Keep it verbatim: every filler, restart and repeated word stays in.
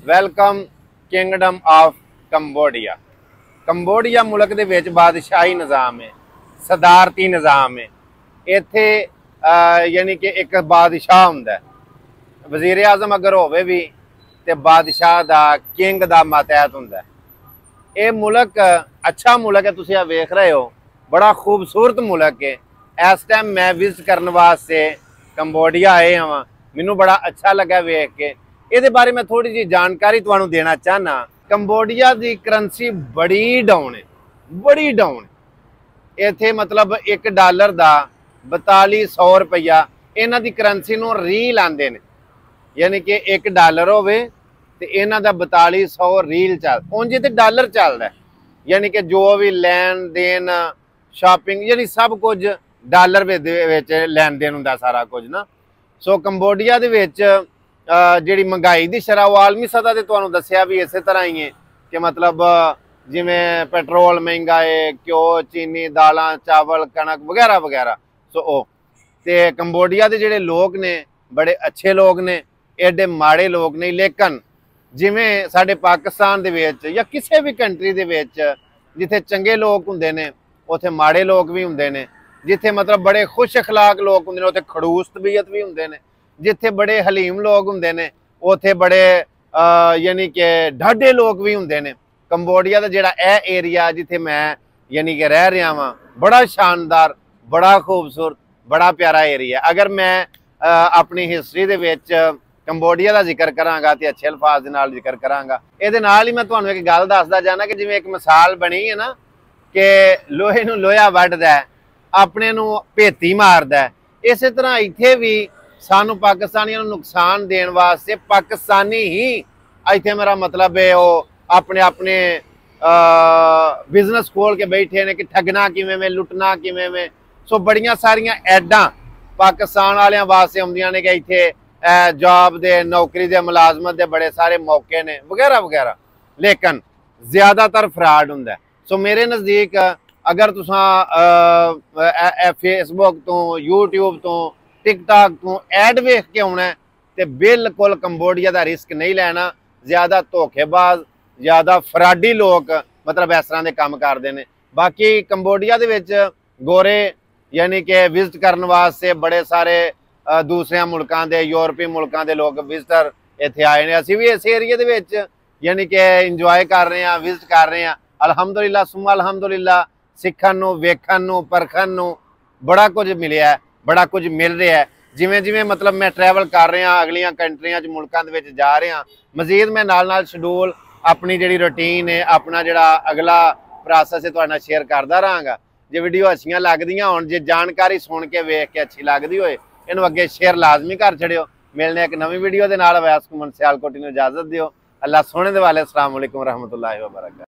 Welcome kingdom of Cambodia. Cambodia मुल्क दे विच बादशाही निज़ाम है, सदारती निज़ाम है। इत्थे यानी कि एक बादशाह हुंदा है, वज़ीर आज़म अगर होवे भी ते बादशाह दा किंग दा मातहत हुंदा है। ये मुल्क अच्छा मुल्क है, तुसीं वेख रहे हो, बड़ा खूबसूरत मुल्क है। इस टाइम मैं विजिट करने वास्ते कंबोडिया आए हाँ, मैनू बड़ा अच्छा लगा वेख के। ये बारे मैं थोड़ी जी जानकारी तुहानू देना चाहना। कंबोडिया की करंसी बड़ी डाउन है, बड़ी डाउन। इत्थे मतलब एक डॉलर का बताली सौ रुपया इन्हां दी करंसी नू रील आंदे ने, यानी कि एक डॉलर होवे ते इन्हां दा बताली सौ रील चल, उंज ते डॉलर चलदा है, यानी कि जो भी लैन देन शॉपिंग यानी सब कुछ डॉलर विच लैन देन हुंदा सारा कुछ ना। सो कंबोडिया दे विच जिहड़ी महंगाई की शरह वो आलमी सतह ते तुहानू दस्सिया भी इस तरह ही है कि मतलब जिमें पेट्रोल महंगा है, घ्यो चीनी दालां चावल कणक वगैरह वगैरह। सो ओ ते कंबोडिया के जिहड़े लोग ने बड़े अच्छे लोग ने, एडे माड़े लोग नहीं। लेकिन जिमें साडे पाकिस्तान दे विच या किसी भी कंट्री दे विच जिथे चंगे लोग हुंदे ने उत्थे माड़े लोग भी हुंदे ने, जिथे मतलब बड़े खुश अखलाक लोग हुंदे ने उत्थे खड़ूस तबीयत भी हुंदे ने, जिथे बड़े हलीम लोग हुंदे ने उत्थे बड़े यानी कि ढाडे लोग भी हुंदे ने। कंबोडिया का जिहड़ा ए एरिया जिथे मैं यानी कि रह रहा वां, बड़ा शानदार, बड़ा खूबसूरत, बड़ा प्यारा एरिया। अगर मैं अपनी हिस्टरी दे विच कंबोडिया का जिक्र करांगा तो अच्छे अल्फाज दे नाल जिक्र करांगा। इहदे नाल ही मैं तुहानू एक गल दसदा जाना कि जिवें एक मिसाल बनी है ना कि लोहे नूं लोहा वड्डदा है, अपने नूं भेती मारदा है, इस तरह इत्थे भी सानू पाकिस्तानियों को नुकसान देने वास्ते पाकिस्तानी ही इत्थे, मेरा मतलब है वो अपने अपने बिजनेस खोल के बैठे ने कि ठगना किवें में, लुटना किवें में। सो बड़ियां सारियां ऐडां पाकिस्तान वालियां वास्ते आउंदियां ने कि इत्थे जॉब दे नौकरी दे मुलाजमत दे बड़े सारे मौके ने वगैरह वगैरह, लेकिन ज़्यादातर फ्रॉड हुंदा है। सो मेरे नज़दीक अगर तुसां फेसबुक तो यूट्यूब तो टिकटॉक तो एड वेख के आना है तो बिल्कुल कंबोडिया का रिस्क नहीं लेना। ज़्यादा धोखेबाज, ज़्यादा फ्राडी लोग मतलब इस तरह के काम करते हैं। बाकी कंबोडिया दे विच गोरे यानी कि विजिट करने वास्ते बड़े सारे दूसरे मुल्कों के, यूरोपी मुल्कों के लोग विजिटर इत्थे आए हैं। असीं भी इस एरिए दे विच यानी कि इंजॉय कर रहे हैं, विजिट कर रहे हैं। अलहमदुलिल्लाह सुम्मा अलहमदुलिल्लाह, सीखण नूं, वेखण नूं, परखण नूं बड़ा कुछ मिलिया है, बड़ा कुछ मिल रहा है। जिमें जिमें मतलब मैं ट्रैवल कर रहा अगलियां कंट्रियां मुल्कों के विच जा रहा, मजीद मैं नाल नाल शेड्यूल अपनी जिहड़ी रूटीन है, अपना जिहड़ा अगला प्रोसैस है तुहाडे नाल शेयर करदा रहांगा। जे वीडियो अच्छियां लगदियां होण, जे जानकारी सुन के वेख के अच्छी लगदी होए, इहनूं अगे शेयर लाजमी कर छड़ियो। मिलने एक नवीं वीडियो दे नाल। वैस घुमन सियालकोटी नूं इजाजत दिओ। अल्लाह सोहणे दे वाले। अस्सलाम वालेकुम रहमतुल्लाहि व बरकातहू।